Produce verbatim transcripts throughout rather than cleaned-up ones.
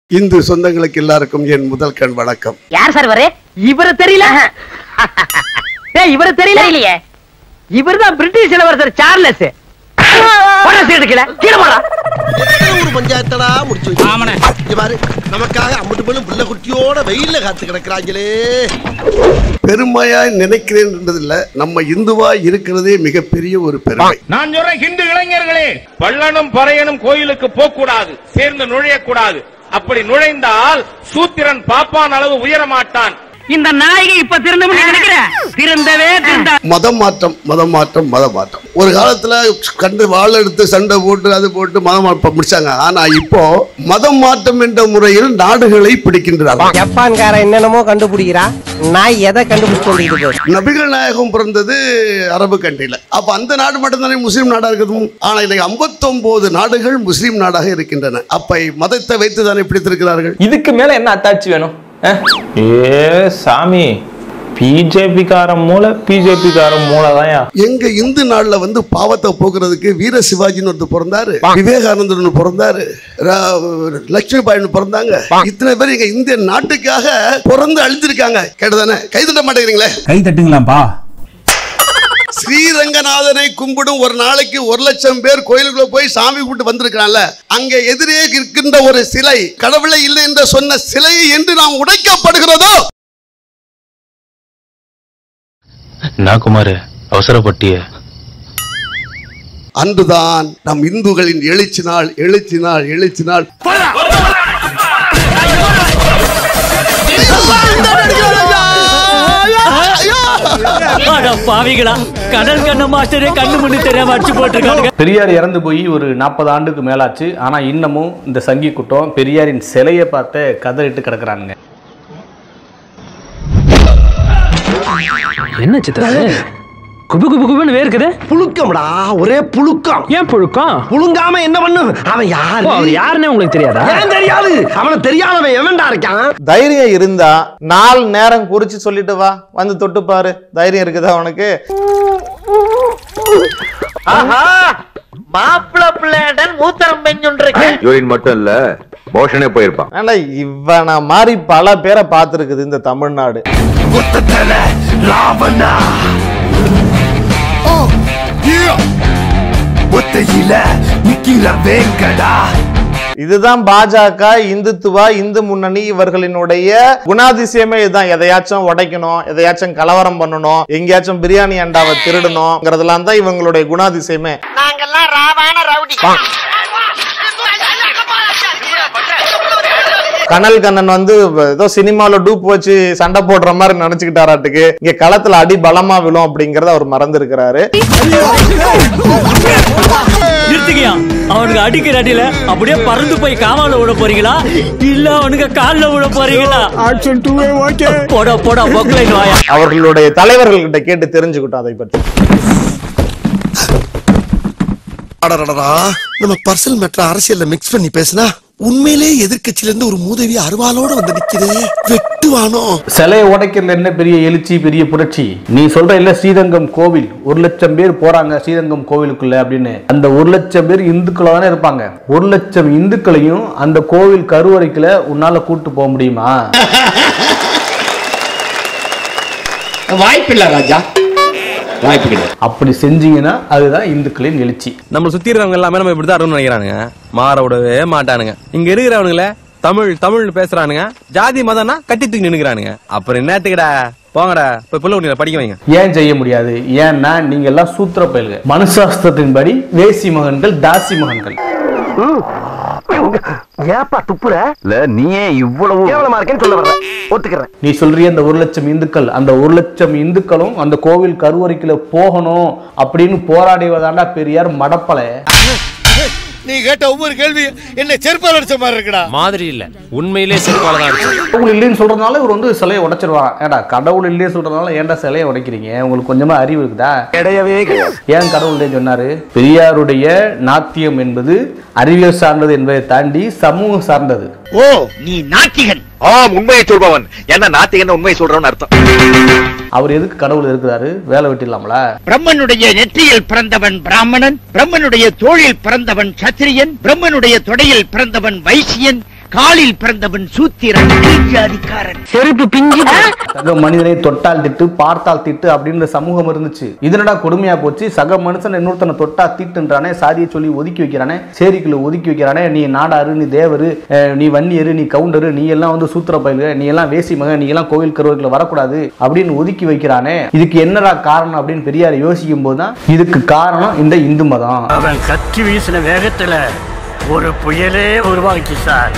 இந்து சொந்தங்களுக்கு எல்லாருக்கும் என் முதல் கண் வணக்கம். யார் சார் வரே? இவர தெரியல. ஏய் இவர தெரியல இல்லையே. இவர்தான் பிரிட்டிஷ் இளவரசர் சார்லஸ். போடா சீடுக்கல. கீழ போடா. ஒரு பஞ்சாயத்தடா முடிச்சு வச்சு. ஆமாண்ணே. இங்க பாரு நமக்காக அம்பட்டு பெண்ணும் புள்ள குட்டியோட வெயில்ல காத்து கிடக்குறாங்களே. பெருமையா நினைக்கிறேன் என்பதில்ல, நம்ம இந்துவா இருக்கிறதே மிகப்பெரிய ஒரு பெருமை. நான் சொல்றேன் ஹிந்து இளைஞர்களே, பள்ளனும் பறையனும் கோயிலுக்கு போக கூடாது, சேர்ந்து நுழைய கூடாது. அப்படி நுழைந்தால் சூத்திரன் பாப்பான் அளவு உயர மாட்டான். இந்த நாயகி இப்ப திருந்தவே நினைக்கிறேன். திருந்தவே திருந்த. மதம் மாற்றம் மதம் மாற்றம் மதம் மாற்றம். ஒரு காலத்துல கண்டு வாழ எடுத்து சண்டை போட்டு அது போட்டு மதம் முடிச்சாங்க. ஆனா இப்போ மதம் மாற்றம் என்ற முறையில் நாடுகளை பிடிக்கின்றார்கள். ஜப்பான்கார என்னென்னமோ கண்டுபிடிக்கிறா, நாய் எதை கண்டுபிடிச்சு. நபிகள் நாயகம் பிறந்தது அரபு கண்ட்ரில. அப்ப அந்த நாடு மட்டும்தானே முஸ்லீம் நாடா இருக்குது. ஆனா இன்னைக்கு ஐம்பத்தி ஒன்பது நாடுகள் முஸ்லீம் நாடாக இருக்கின்றன. அப்ப மதத்தை வைத்து தானே பிடித்திருக்கிறார்கள். இதுக்கு மேல என்ன அத்தாட்சி வேணும்? ஏ சாமி, பிஜேபி காரன் மூளை பிஜேபி காரன் மூளை தான். எங்க இந்து நாடுல வந்து பாவத்தை போக்குறதுக்கு வீர சிவாஜின்னு ஒருத்தர் பிறந்தாரு, விவேகானந்தர் பிறந்தாரு, லட்சுமி பாயின்னு பிறந்தாங்க. இத்தனை பேர் எங்க இந்திய நாட்டுக்காக பிறந்து அழிஞ்சிருக்காங்க. கேட்டதானே? கை தட்ட மாட்டேங்கிறீங்களே. கை தட்டுங்களாம்பா. ஸ்ரீரங்கநாதனை கும்பிடும் ஒரு நாளைக்கு ஒரு லட்சம் பேர் கோயிலுக்குள்ள போய் சாமி கும்பிட்டு வந்திருக்கிறான்ல, அங்க எதிரே இருக்கின்ற ஒரு சிலை கடவுளை இல்லை என்று சொன்ன சிலை என்று நாம் உடைக்கப்படுகிறதோ? நாகுமாரு அவசரப்பட்டிய அன்றுதான் நம் இந்துக்களின் எழுச்சி நாள் எழுச்சி நாள் எழுச்சி நாள். பெரியார் இறந்து போய் ஒரு நாற்பது ஆண்டுக்கு மேலாச்சு. ஆனா இன்னமும் இந்த சங்கி கூட்டம் பெரியாரின் சிலையை பார்த்து கதறிட்டு கிடக்குறானுங்க. என்ன சித்ரா குபு குபு குபுன்னு வேர்க்குது? புழுக்கம்டா, ஒரே புழுக்கம். ஏன் புழுக்கம்? புழுங்காம என்ன பண்ணு? அவன் யாரு? அவர் யாருன்னு உங்களுக்கு தெரியாதா? ஏன் தெரியாது? அவனை தெரியாதவன் எவன்டா இருக்கான்? தைரியம் இருந்தா நாலு நேரம் குறிச்சு சொல்லிட்டு வா, வந்து தொட்டு பாரு. தைரியம் இருக்குதா உனக்கு? ஆஹா, மாப்பிள பிள்ளைடன் மூத்தரம் பெஞ்சுன்றிருக்கு. யூரின் மட்டும் இல்ல, மோஷனே போயிருப்பான். ஏண்டா இவன மாதிரி பல பேரை பார்த்துருக்குது இந்த தமிழ்நாடு. இதுதான் பாஜக, இந்துத்துவா, இந்து முன்னணி இவர்களினுடைய குணாதிசயமே இதுதான். எதையாச்சும் உடைக்கணும், எதையாச்சும் கலவரம் பண்ணணும், எங்கேயாச்சும் பிரியாணி அண்டாவை திருடணும்ங்கிறதுலாம் தான் இவங்களுடைய குணாதிசயமே. நாங்கெல்லாம் ராவான ரவுடி. கனல் கண்ணன் வந்து ஏதோ சினிமால டூப் வச்சு சண்டை போடுற மாதிரி நினைச்சுக்கிட்டாராட்டுக்கு. இங்க களத்துல அடி பலமா விழும் அப்படிங்கறத அவர் மறந்து இருக்கிறாரு. அவனுக்கு அடிக்கிற அடியில அப்படியே பறந்து போய் காவால விட போறீங்களா இல்ல அவனுக்கு கால்ல விட போறீங்களா? போட போட அவர்களுடைய தலைவர்கள் கிட்ட கேட்டு தெரிஞ்சுக்கிட்டோம் அதை பற்றி. நம்ம பர்சனல் மேட்டர் அரசியல்ல மிக்ஸ் பண்ணி பேசினா உண்மையிலே எதிர்கட்சியில இருந்து ஒரு மூதேவி அருவாளோட வந்து நிக்குது. வெட்டுவானோ? சிலையை உடைக்கிறதுல என்ன பெரிய எழுச்சி, பெரிய புரட்சி? நீ சொல்ற இல்ல ஸ்ரீரங்கம் கோவில் ஒரு லட்சம் பேர் போறாங்க ஸ்ரீரங்கம் கோவிலுக்குள்ள அப்படின்னு. அந்த ஒரு லட்சம் பேர் இந்துக்களா தானே இருப்பாங்க. ஒரு லட்சம் இந்துக்களையும் அந்த கோவில் கருவறைக்குள்ள உன்னால கூட்டு போக முடியுமா? வாய்ப்பில்லை ராஜா, வாய்ப்பு கிடையாது. அப்படி செஞ்சீங்கன்னா அதுதான் இந்துக்களின் எழுச்சி. நம்ம சுத்தி இருக்கிறவங்க எல்லாமே நம்ம இப்படிதான் இருக்கணும்னு நினைக்கிறானுங்க. மாற விடவே மாட்டானுங்க. இங்க இருக்கிறவனுங்கள தமிழ் தமிழ் பேசுறானுங்க, ஜாதி மதம்னா கட்டி தூக்கி நின்னுக்கிறானுங்க. அப்புறம் என்னத்துக்கடா போங்கடா போய் புள்ள குட்டிகளை படிக்க வைங்க. ஏன் செய்ய முடியாது? ஏன்னா நீங்க எல்லாம் சூத்திர பயல்கள். மனுசாஸ்திரத்தின்படி வேசி மகன்கள், தாசி மகன்கள். ஏப்பா துப்புற? இல்ல நீயே இவ்வளவு கேவலமா இருக்கேன்னு சொல்ல வர்ற. ஒத்துக்கிறேன். நீ சொல்றிய அந்த ஒரு லட்சம் இந்துக்கள், அந்த ஒரு லட்சம் இந்துக்களும் அந்த கோவில் கருவறைக்குள்ள போகணும் அப்படின்னு போராடிவதாண்டா பெரியார் மடப்பலை. நீ கேட்ட ஒவ்வொரு கேள்வி என்ன செருப்பால் அடிச்ச மாதிரி இருக்குடா. மாதிரி இல்ல, உண்மையிலே செருப்பால தான் இருக்கு. கடவுள் இல்லைன்னு சொல்றதுனால இவர் வந்து சிலையை உடைச்சிருவாங்க. ஏடா கடவுள் இல்லையே சொல்றதுனால ஏன்டா சிலையை உடைக்கிறீங்க? உங்களுக்கு கொஞ்சமா அறிவு இருக்குதா? கிடையவே கிடையாது. ஏன் கடவுள் இல்லைன்னு சொன்னாரு? பெரியாருடைய நாத்தியம் என்பது அறிவியல் சார்ந்தது என்பதை தாண்டி சமூகம் சார்ந்தது. ஓ, நீ நாத்திகன். ஆம், உண்மையை சொல்பவன். என்ன நாத்திகன் உண்மையை சொல்றவன் அர்த்தம். அவர் எதுக்கு கடவுள் இருக்கிறாரு? வேலை வெட்டிடலாம்ல. பிரம்மனுடைய நெற்றியில் பிறந்தவன் பிராமணன், பிரம்மனுடைய தோளில் பிறந்தவன் சத்திரியன், பிரம்மனுடைய தொடையில் பிறந்தவன் வைசியன், காலில் பிறந்தவன் சூத்திரன் ஜாதிக்காரன் செருப்பு பிஞ்சு சக மனிதனை தொட்டால் திட்டு பார்த்தால் திட்டு அப்படின்ற சமூகம் இருந்துச்சு. இதனடா கொடுமையா போச்சு. சக மனுஷன் இன்னொருத்தனை தொட்டா திட்டுன்றானே, சாதியை சொல்லி ஒதுக்கி வைக்கிறானே, சேரிக்குள்ள ஒதுக்கி வைக்கிறானே, நீ நாடாரு, நீ தேவரு, நீ வன்னியரு, நீ கவுண்டரு, நீ எல்லாம் வந்து சூத்திர பயிலுக, நீ எல்லாம் வேசி மகன், நீ எல்லாம் கோவில் கருவத்துல வரக்கூடாது அப்படின்னு ஒதுக்கி வைக்கிறானே. இதுக்கு என்னடா காரணம் அப்படின்னு பெரியார் யோசிக்கும் போதுதான் இதுக்கு காரணம் இந்த இந்து மதம். அவன் கத்தி வீசின வேகத்துல ஒரு புயலே உருவாச்சு சார்.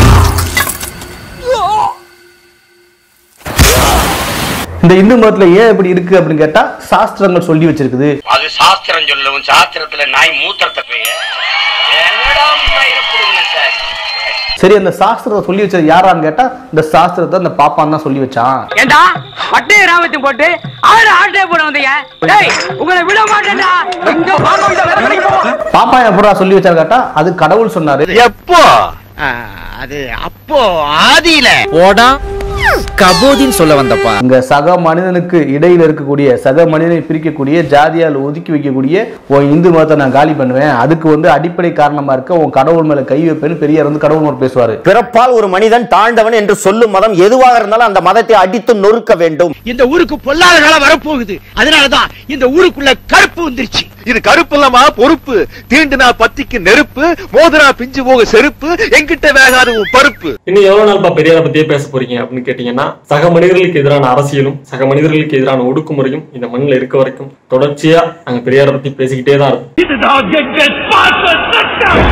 இந்த இந்து மதத்துல ஏன் இப்படி இருக்கு அப்படின்னு கேட்டா சாஸ்திரங்கள் சொல்லி வச்சிருக்குது. அது சாஸ்திரம் சொல்லவும் சாஸ்திரத்துல நாய் மூத்திரத்தை போய் சரி, அந்த சாஸ்திரத்தை சொல்லி வச்சது யாரான்னு கேட்டா இந்த சாஸ்திரத்தை அந்த பாப்பான் தான் சொல்லி வச்சான். ஏண்டா பட்டே ராமத்தை போட்டு ஆறு ஆட்டே போட வந்தீங்க. டேய் உங்களை விட மாட்டேன்டா. இந்த பாப்பா பாப்பா எப்படா சொல்லி வச்சாரு கேட்டா அது கடவுள் சொன்னாரு. எப்போ? அது அப்போ ஆதியில போடா கபோதின்னு சொல்ல வந்தப்பா. இங்க சக மனிதனுக்கு இடையில இருக்கக்கூடிய சக மனிதனை பிரிக்கக்கூடிய ஜாதியால் ஒதுக்கி வைக்கக்கூடிய உன் இந்து மதத்தை நான் காலி பண்ணுவேன், அதுக்கு வந்து அடிப்படை காரணமா இருக்க உன் கடவுள் மேல கை வைப்பேன்னு பெரியார் வந்து கடவுள் மேல பேசுவாரு. பிறப்பால் ஒரு மனிதன் தாழ்ந்தவன் என்று சொல்லும் மதம் எதுவாக இருந்தாலும் அந்த மதத்தை அடித்து நொறுக்க வேண்டும். இந்த ஊருக்கு பொல்லாத காலம் வரப்போகுது. அதனாலதான் இந்த ஊருக்குள்ள கருப்பு வந்துருச்சு. இது கருப்பு இல்லாம பொறுப்பு. தீண்டுனா பத்திக்கு நெருப்பு, மோதுனா பிஞ்சு போக செருப்பு, எங்கிட்ட வேகாத பருப்பு. இன்னும் எவ்வளவு நாள் பெரியார பத்தியே பேச போறீங்க அப்படின்னு கேட்டீங்கன்னா, சக மனிதர்களுக்கு எதிரான அரசியலும் சக மனிதர்களுக்கு எதிரான ஒடுக்குமுறையும் இந்த மண்ணில் இருக்க வரைக்கும் தொடர்ச்சியா நாங்க பெரியார பத்தி பேசிக்கிட்டே தான் இருக்கும்.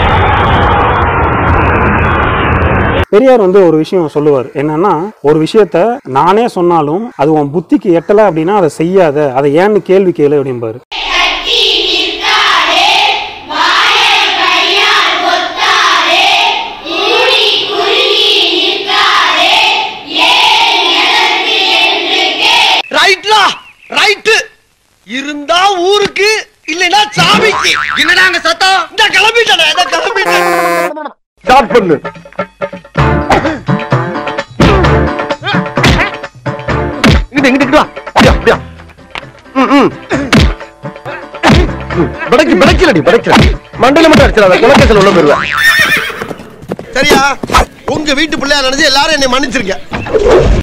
பெரியார் வந்து ஒரு விஷயம் சொல்லுவார், என்னன்னா ஒரு விஷயத்த நானே சொன்னாலும் அது உன் புத்திக்கு எட்டல அப்படின்னா அதை செய்யாத, அதை ஏன்னு கேள்வி கேளு அப்படிம்பாரு. ரைட்லா ரைட் இருந்தா ஊருக்கு இல்லைன்னா சாமிக்கு. என்னடா அங்க சத்தம்? இந்த கிளம்பிட்டேன் இந்த கிளம்பிட்டேன். ஸ்டார்ட் பண்ணு. இங்கிட்டு இங்கிட்டு வா. அப்படியா அப்படியா. ம் ம். படக்கி படக்கிலடி படக்கில. மண்டையில மட்டும் அடிச்சறாத. குலக்கேசல் உள்ள போடுவேன். சரியா? உங்க வீட்டு பிள்ளையா நினைச்சு எல்லாரும் என்னை மன்னிச்சிருங்க.